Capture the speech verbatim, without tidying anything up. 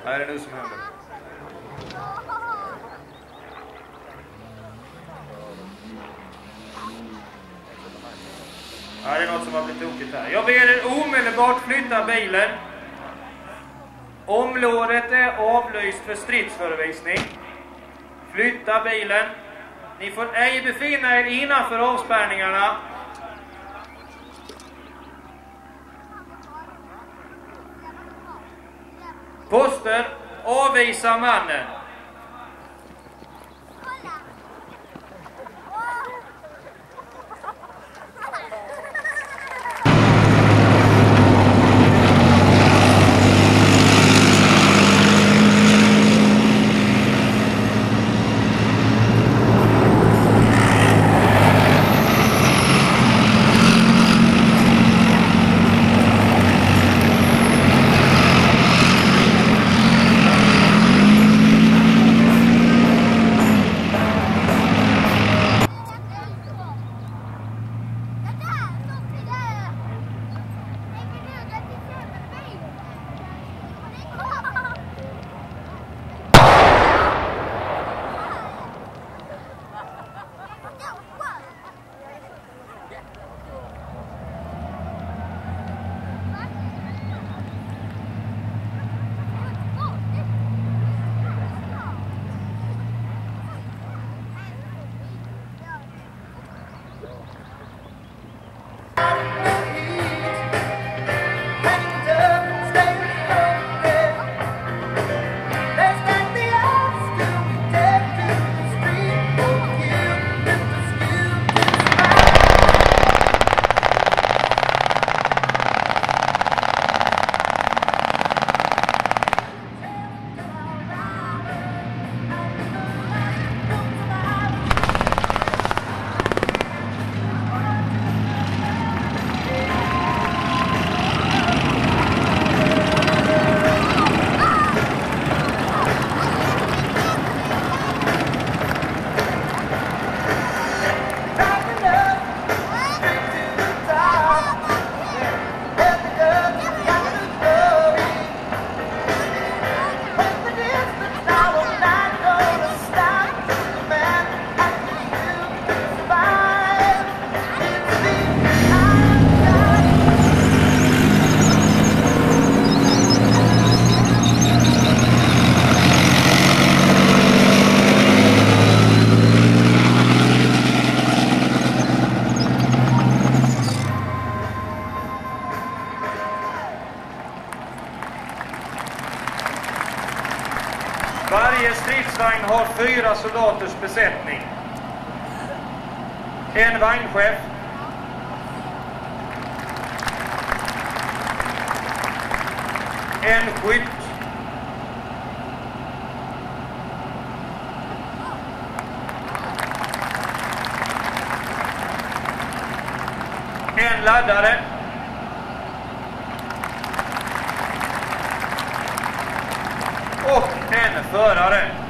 Vad är det nu som händer? Ja, det är något som har blivit tokigt här. Jag ber er omedelbart flytta bilen. Området är avlyst för stridsförevisning. Flytta bilen. Ni får ej befinna er innanför avspärrningarna. Poster, avvisa mannen. Varje stridsvagn har fyra soldaters besättning. En vagnchef. En skytt. En laddare. Och en förare.